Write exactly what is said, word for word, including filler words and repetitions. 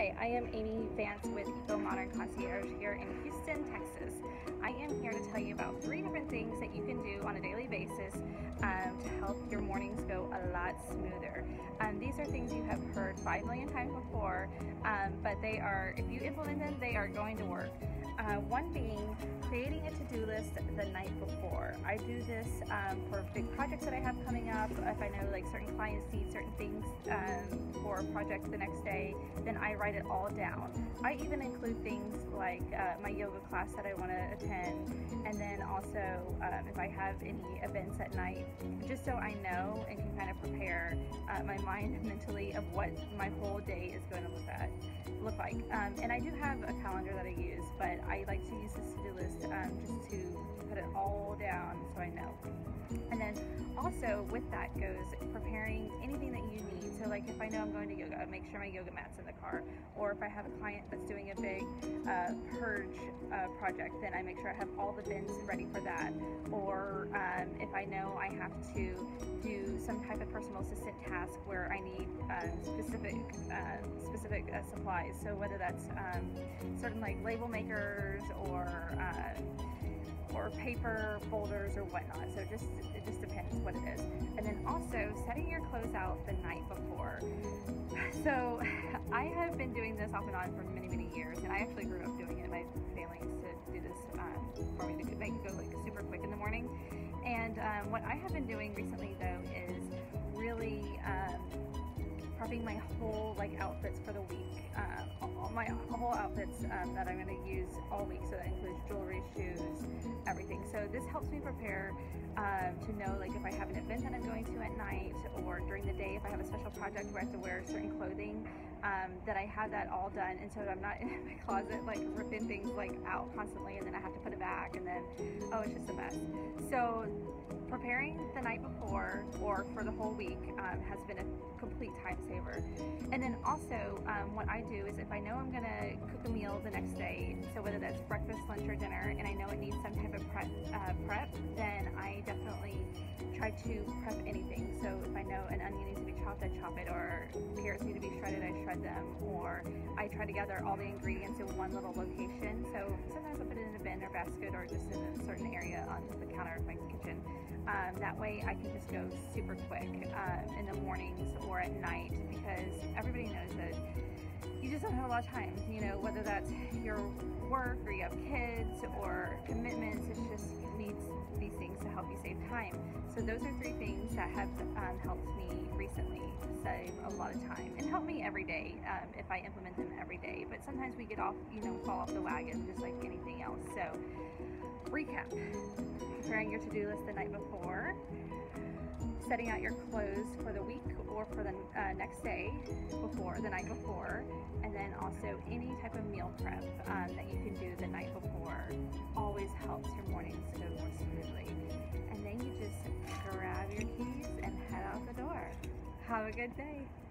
Hi, I am Amy Vance with Eco Modern Concierge here in Houston, Texas. I am here to tell you about three different things that you can do on a daily basis um, to help your mornings go a lot smoother. Um, these are things you have heard five million times before, um, but they are, if you implement them, they are going to work. Uh, one being creating a to-do list the night before. I do this um, for big projects that I have coming up. If I know like certain clients need certain things um, for a project the next day, then I write it all down. I even include things like uh, my yoga class that I want to attend, and then also um, if I have any events at night, just so I know and can kind of prepare uh, my mind mentally of what my whole day is going to look at, look like. Um, and I do have a calendar that I use, but I like to use this to-do list um, just to put it all down so I know. And then also with that goes preparing anything that you need. So like if I know I'm going to yoga, I make sure my yoga mat's in the car. Or if I have a client that's doing a big uh, purge uh, project, then I make sure I have all the bins ready for that. Or um, if I know I have to do some type of personal assistant task where I need uh, specific uh, specific uh, supplies. So whether that's um, certain like label makers or uh, or paper folders or whatnot. So it just it just depends what it is. And then also setting your clothes out the night before. So I have been doing this off and on for many many years, and I actually grew up doing it. My family used to do this um, for me to make it go like super quick in the morning. And um, what I have been doing recently though is really um, prepping my whole like outfits for the week, uh, all my whole outfits um, that I'm going to use all week. So that includes jewelry, shoes, everything. So this helps me prepare um, to know like if I have an event that I'm going to at night, or during the day if I have a special project where I have to wear certain clothing, um, that I have that all done, and so that I'm not in my closet like ripping things like out constantly, and then I have to put it back, and then oh, it's just a mess. So preparing the night before or for the whole week um, has been a complete time saver. And then also um, what I do is if I know I'm gonna cook a meal the next day, so whether that's breakfast, lunch, or dinner, and I know it needs some type of prep, uh, prep then I definitely try to prep anything. So if I know an onion needs to be chopped, I chop it, or carrots need to be shredded, I shred them, or I try to gather all the ingredients in one little location. So sometimes I put it in a bin or basket, or just in a certain area on the counter of my kitchen. Um, that way I can just go super quick um, in the mornings or at night, because everybody knows that you just don't have a lot of time, you know, whether that's your work or you have kids or commitments. It's just, you need these things to help you save time. So those are three things that have um, helped me recently save a lot of time, and help me every day um, if I implement them every day. But sometimes we get off, you know, fall off the wagon just like anything else. So recap: preparing your to-do list the night before, setting out your clothes for the week or for the uh, next day before, the night before, and then also any type of meal prep um, that you can do the night before always helps your mornings go more smoothly. And then you just grab your keys and head out the door. Have a good day.